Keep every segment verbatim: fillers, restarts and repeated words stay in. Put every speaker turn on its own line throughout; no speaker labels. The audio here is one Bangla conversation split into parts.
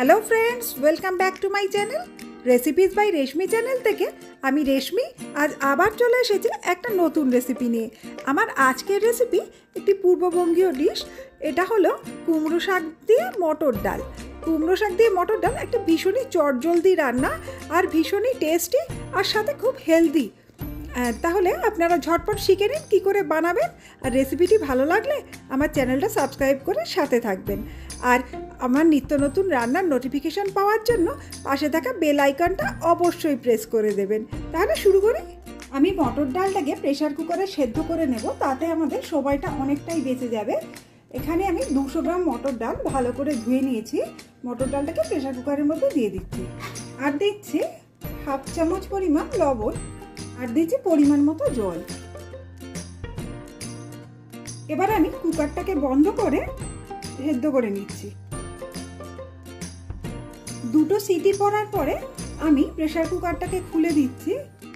Hello friends, welcome back to my channel recipes by Reshmi channel থেকে আমি রেশমি আজ আবার চলে এসেছি একটা নতুন রেসিপি নিয়ে। আমার আজকের রেসিপি একটি পূর্ববঙ্গীয় ডিশ। এটা হলো কুমড়ো শাক দিয়ে মটর ডাল। কুমড়ো শাক দিয়ে মটর ডাল একটা ভীষণই চটজলদি রান্না আর ভীষণই টেস্টি আর সাথে খুব হেলদি। তাহলে আপনারা ঝটপট শিখে নিন কী করে বানাবেন। আর রেসিপিটি ভালো লাগলে আমার চ্যানেলটা সাবস্ক্রাইব করে সাথে থাকবেন। আর আমার নিত্য নতুন রান্নার নোটিফিকেশান পাওয়ার জন্য পাশে থাকা বেল আইকনটা অবশ্যই প্রেস করে দেবেন। তাহলে শুরু করি। আমি মটর ডালটাকে প্রেশার কুকারে সেদ্ধ করে নেব, তাতে আমাদের সময়টা অনেকটাই বেঁচে যাবে। এখানে আমি দুশো গ্রাম মটর ডাল ভালো করে ধুয়ে নিয়েছি। মটর ডালটাকে প্রেশার কুকারের মধ্যে দিয়ে দিচ্ছি। আর দিচ্ছি হাফ চামচ পরিমাণ লবণ, আর দিচ্ছি পরিমাণ মতো জল। এবার আমি কুকারটাকে বন্ধ করে সেদ্ধ করে নিচ্ছি। দুটো সিটি পড়ার পরে আমি প্রেসার কুকারটাকে খুলে দিচ্ছি।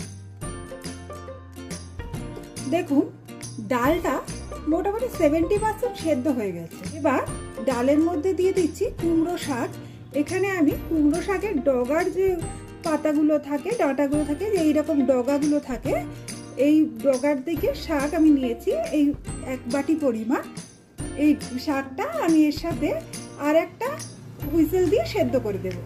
দেখুন ডালটা মোটামুটি সেভেন্টি পার্সেন্ট সেদ্ধ হয়ে গেছে। এবার ডালের মধ্যে দিয়ে দিচ্ছি কুমড়ো শাক। এখানে আমি কুমড়ো শাকের ডগার যে পাতাগুলো থাকে, ডাঁটাগুলো থাকে, যে এইরকম ডগাগুলো থাকে, এই ডগার দিকে শাক আমি নিয়েছি এই এক বাটি পরিমাণ। এই শাকটা আমি এর সাথে আর একটা হুইসেল দিয়ে সেদ্ধ করে দেব।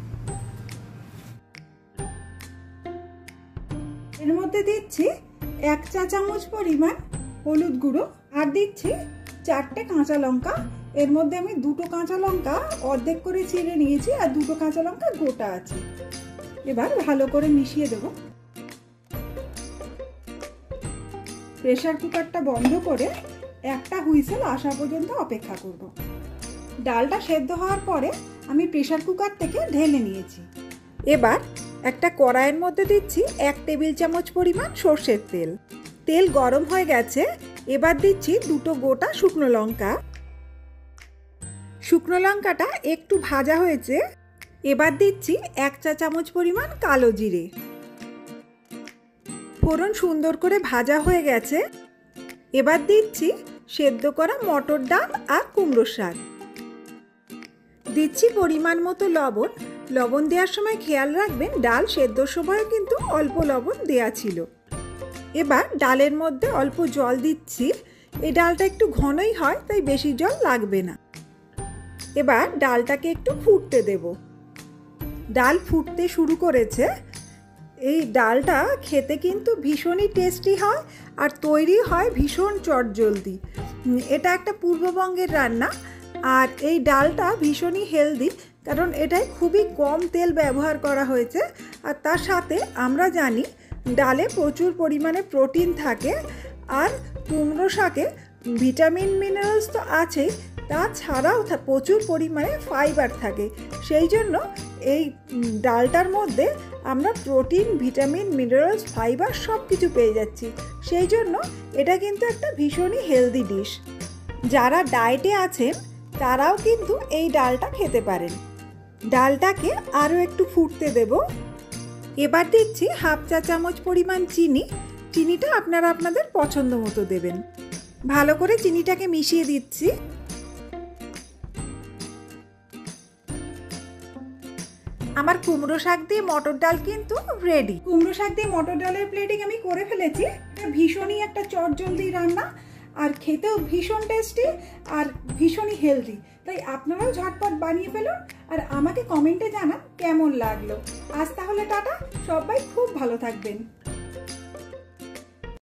এর মধ্যে দিচ্ছি এক চা চামচ পরিমাণ হলুদ গুঁড়ো, আর দিচ্ছি চারটে কাঁচা লঙ্কা। এর মধ্যে আমি দুটো কাঁচা লঙ্কা অর্ধেক করে ছিঁড়ে নিয়েছি, আর দুটো কাঁচা লঙ্কা গোটা আছে। এবার ভালো করে মিশিয়ে দেব। প্রেসার কুকারটা বন্ধ করে একটা হুইসেল আসা পর্যন্ত অপেক্ষা করব। ডালটা সেদ্ধ হওয়ার পরে আমি প্রেসার কুকার থেকে ঢেলে নিয়েছি। এবার একটা কড়াইয়ের মধ্যে দিচ্ছি এক টেবিল চামচ পরিমাণ সর্ষের তেল। তেল গরম হয়ে গেছে। এবার দিচ্ছি দুটো গোটা শুকনো লঙ্কা। শুকনো লঙ্কাটা একটু ভাজা হয়েছে। এবার দিচ্ছি এক চা চামচ পরিমাণ কালো জিরে। ফোড়ন সুন্দর করে ভাজা হয়ে গেছে। এবার দিচ্ছি সেদ্ধ করা মটর ডাল আর কুমড়ো শাক। দিচ্ছি পরিমাণ মতো লবণ। লবণ দেওয়ার সময় খেয়াল রাখবেন ডাল সেদ্ধর সময়ও কিন্তু অল্প লবণ দেওয়া ছিল। এবার ডালের মধ্যে অল্প জল দিচ্ছি। এই ডালটা একটু ঘনই হয়, তাই বেশি জল লাগবে না। এবার ডালটাকে একটু ফুটতে দেব। ডাল ফুটতে শুরু করেছে। এই ডালটা খেতে কিন্তু ভীষণই টেস্টি হয় আর তৈরি হয় ভীষণ চটজলদি। এটা একটা পূর্ববঙ্গের রান্না, আর এই ডালটা ভীষণই হেলদি, কারণ এটায় খুবই কম তেল ব্যবহার করা হয়েছে। আর তার সাথে আমরা জানি ডালে প্রচুর পরিমাণে প্রোটিন থাকে, আর কুমড়ো শাকে ভিটামিন মিনারেলস তো আছেই, তাছাড়াও প্রচুর পরিমাণে ফাইবার থাকে। সেই জন্য এই ডালটার মধ্যে আমরা প্রোটিন, ভিটামিন, মিনারেলস, ফাইবার সব কিছু পেয়ে যাচ্ছি। সেই জন্য এটা কিন্তু একটা ভীষণই হেলদি ডিশ। যারা ডায়েটে আছেন তারাও কিন্তু এই ডালটা খেতে পারেন। ডালটাকে আরও একটু ফুটতে দেব। এবার দিচ্ছি হাফ চা চামচ পরিমাণ চিনি। চিনিটা আপনারা আপনাদের পছন্দ মতো দেবেন। ভালো করে চিনিটাকে মিশিয়ে দিচ্ছি। আমার কুমড়ো শাক দিয়ে মটর ডাল কিন্তু রেডি। কুমড়ো শাক দিয়ে মটর ডালের প্লেটিং আমি করে ফেলেছি। এটা ভীষণই একটা চটজলদি রান্না, আর খেতেও ভীষণ টেস্টি আর ভীষণই হেলদি। তাই আপনারাও ঝটপট বানিয়ে ফেলুন আর আমাকে কমেন্টে জানান কেমন লাগলো। আজ তাহলে টাটা, সবাই খুব ভালো থাকবেন।